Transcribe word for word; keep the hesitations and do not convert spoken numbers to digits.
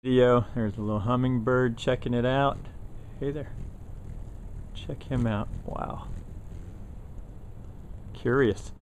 Video. There's a little hummingbird checking it out. Hey there. Check him out. Wow. Curious.